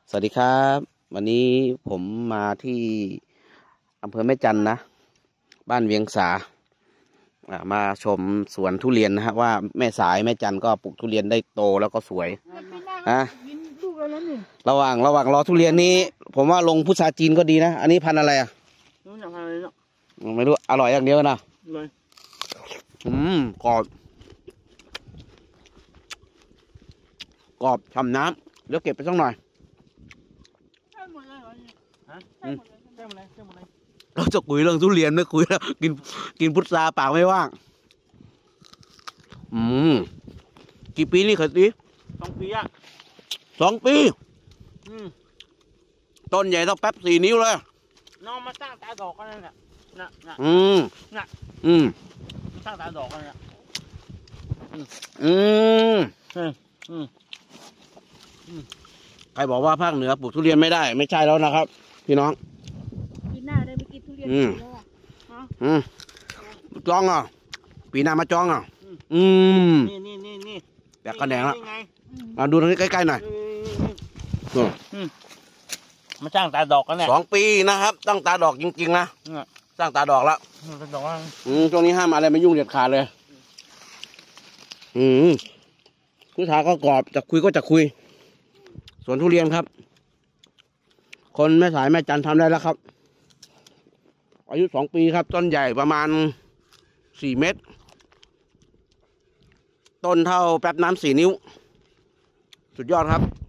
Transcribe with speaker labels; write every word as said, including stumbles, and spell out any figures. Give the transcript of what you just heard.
Speaker 1: สวัสดีครับวันนี้ผมมาที่อำเภอแม่จันนะบ้านเวียงสามาชมสวนทุเรียนนะฮะว่าแม่สายแม่จันก็ปลูกทุเรียนได้โตแล้วก็สวยนะระหว่างระหว่างรอทุเรียนนี้ผมว่าลงพุทราจีนก็ดีนะอันนี้พันธุ์อะไรอ่ะไม่รู้อร่อยอย่างเดียวนะอืมกรอบกรอบฉ่ำน้ำเดี๋ยวเก็บไปสักหน่อยเราจะคุยเรื่องทุเรียนไม่คุยแล้วกินกินพุทราปากไม่ว่างอืมกี่ปีนี่เคยตี
Speaker 2: สองปีอะ
Speaker 1: สองปี
Speaker 2: อืม
Speaker 1: ต้นใหญ่ต้องแป๊บสี่นิ้วเลย
Speaker 2: น้องมาสร้างตาดอกกันนั่นแหละน่ะน่ะ
Speaker 1: อืม
Speaker 2: น่ะ
Speaker 1: อืม
Speaker 2: สร้างตาดอกกันเนี่ย
Speaker 1: อืม
Speaker 2: อืมอืม
Speaker 1: ใครบอกว่าภาคเหนือปลูกทุเรียนไม่ได้ไม่ใช่แล้วนะครับพี่น้อง
Speaker 3: ปีหน้าได้ไปกินทุเรียนแล้วอ่ะ
Speaker 1: อืมจองอ่ะปีหน้ามาจองอ่ะอืม
Speaker 2: นี่นี่นี่นี่
Speaker 1: แบกกระแดงละมาดูตรงนี้ใกล้ๆหน่อย
Speaker 2: มาสร้างตาดอกกันเนี่ย
Speaker 1: สองปีนะครับตั้งตาดอกจริงๆนะสร้างตาดอกแล้วอืมช่วงนี้ห้ามอะไรมายุ่งเด็ดขาดเลยอืมผู้ชายก็กรอบจะคุยก็จะคุยสวนทุเรียนครับคนแม่สายแม่จันทำได้แล้วครับอายุสองปีครับต้นใหญ่ประมาณสี่เมตรต้นเท่าแป๊บน้ำสี่นิ้วสุดยอดครับ